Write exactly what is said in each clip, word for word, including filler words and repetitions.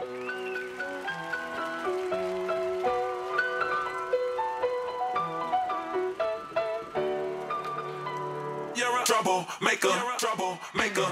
You're a troublemaker, troublemaker.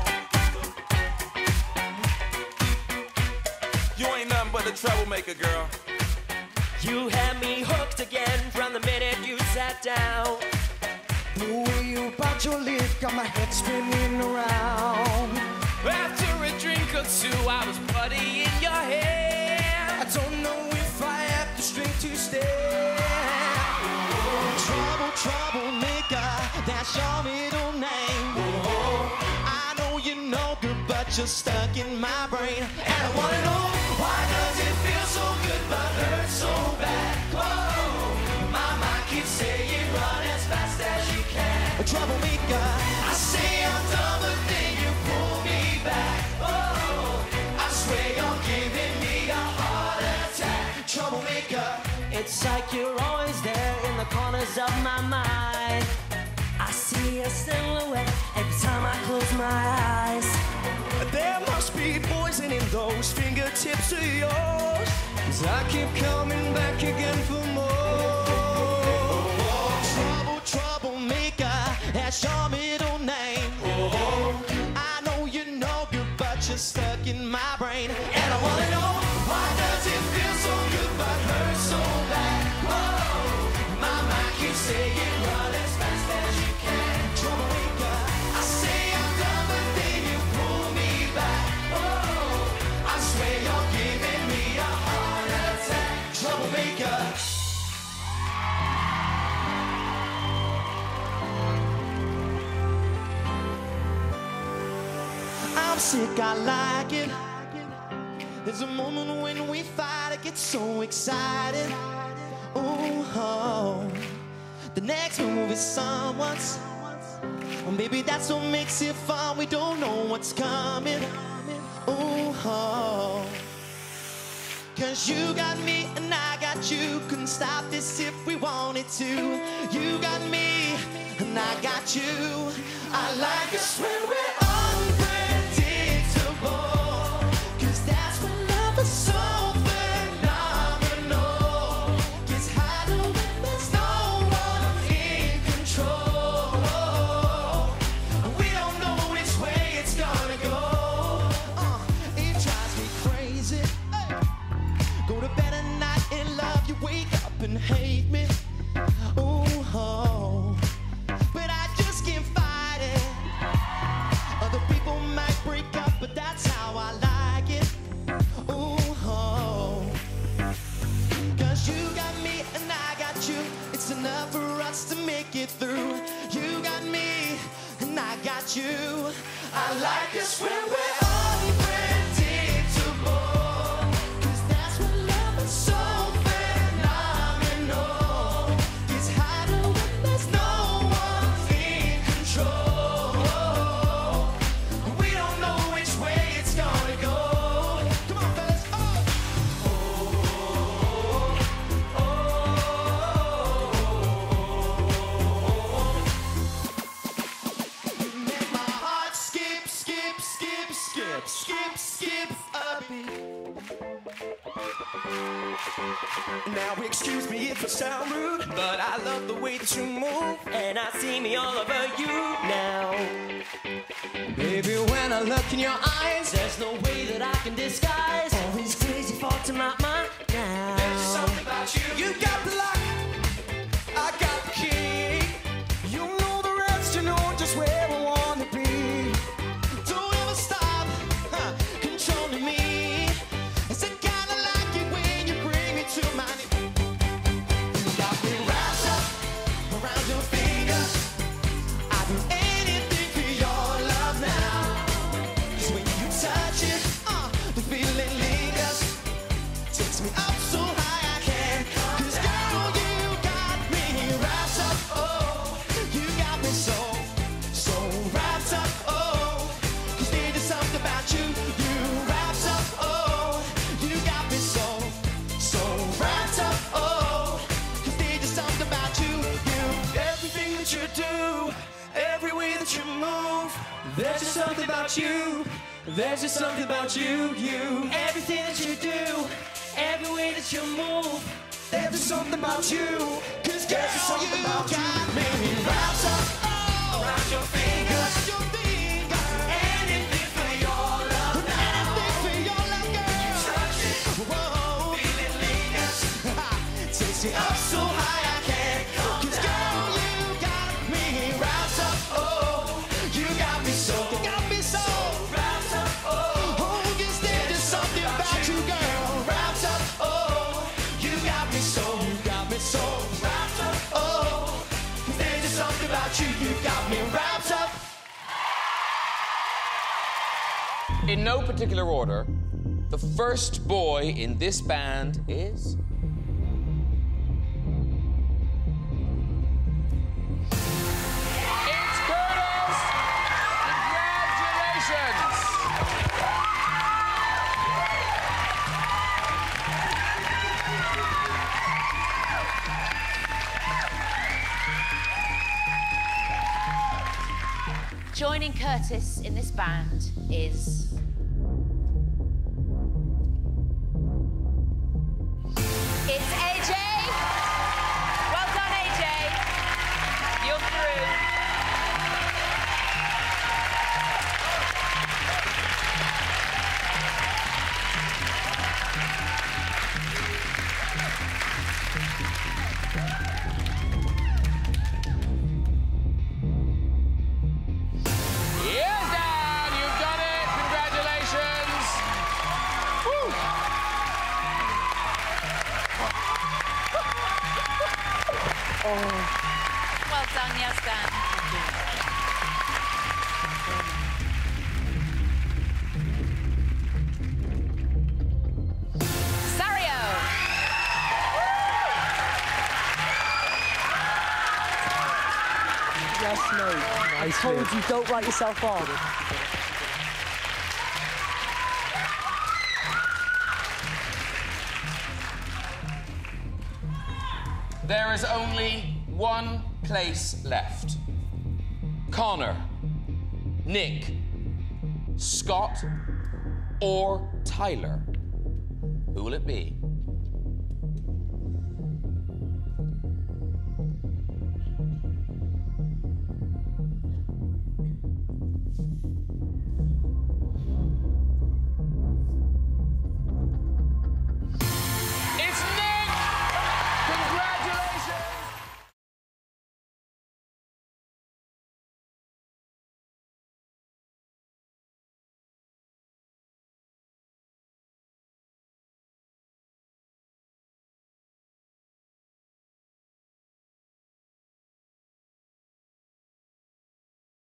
You ain't nothing but a troublemaker, girl. You had me hooked again from the minute you sat down. The way you bite your lip got my head spinning around. After a drink or two, I was putty in your hair. I don't know if I have the strength to stay. Trouble, troublemaker, that's your middle name. I know you know good, but you're stuck in my brain. And I wanna know, why does it feel so good but hurt so bad? Whoa, my mind keeps saying run as fast as you can. A troublemaker, I say I'm done, but then you pull me back. Oh, I swear you're giving me a heart attack. Troublemaker, It's like you're always there in the corners of my mind. I see a silhouette every time I close my eyes. there must be poison in those fingertips of yours, 'cause I keep coming back again for more. Trouble, troublemaker, that's your middle name. I know you know good, but you're stuck in my brain. And I wanna know, why does it feel so good but hurt so bad? Whoa, my mind keeps saying run as fast as you can. Troublemaker, I say I'm done, but then you pull me back. Oh, I swear you're giving me a heart attack. Troublemaker. I'm sick, I like it. There's a moment when we fight, I get so excited. Ooh, oh. The next move is someone's. Well, maybe that's what makes it fun. We don't know what's coming. Ooh, oh. 'Cause you got me and I got you. Couldn't stop this if we wanted to. You got me and I got you. I like us when we're unpredictable, 'cause that's when love is so phenomenal. Gets harder when there's no one in control. We don't know which way it's gonna go. Uh, it drives me crazy. Hey. Go to bed at night in love, you wake up and hate me. Ooh, oh. But I just can't fight it. Other people might break up, but that's how I like it. Ooh, oh. 'Cause you got me and I got you. It's enough for us to make it through. You got me and I got you. I like us when we're unpredictable, 'cause that's when love is so phenomenal. Gets harder when there's no one in control. We don't know which way it's gonna go. Come on, fellas. Oh. Oh, oh, you make my heart skip, skip, skip, skip, skip, skip a beat. Now excuse me if I sound rude, but I love the way that you move. And I see me all over you now. Baby, when I look in your eyes, There's no way that I can disguise all these crazy thoughts in my mind now. there's something about you. You got the lock, I got the key. You know the rest, you know just where I wanna be. Don't ever stop huh, controlling me. It's the kind of like it when you bring me to my knees. You got me wrapped up around your finger. I'd do anything for your love now. 'Cause when you touch it, uh, the feeling lingers. Takes me up so high I can't. 'Cause girl, you got me wrapped up. Oh, you got me so, so wrapped up. Oh, 'cause there's just something about you. You wrapped up. Oh, you got me so, so wrapped up. Oh, 'cause there's just something about you. You, everything that you do, every way that you move, there's just something about you. There's just something about you. You, everything watch you move. There's just something about you. Cause girl, there's just something about you. Maybe wraps up oh, around your fingers. Your finger. Anything for your love now. Anything for your love, girl. You touch it. Whoa. Feel it lingers. Takes me up so high I can't come Cause down. Girl, you got me wrapped up. Oh, you got me so. You got me so. Wrapped up. Oh, oh, yes, there's just something about you, girl. Wrapped up. Oh, you got me so. You got me so. Wrapped up. Oh, there's just something about you. You got me wrapped up. In no particular order, the first boy in this band is... It's Curtis! Congratulations! Joining Curtis in this band is... It's A J. Well done, A J. You're through. Yazdan, you've done it. Congratulations. Woo. Well done, Yazdan. Sario. Yes, mate. I told you, don't write yourself off. There is only one place left. Connor, Nick, Scott, or Tyler. Who will it be?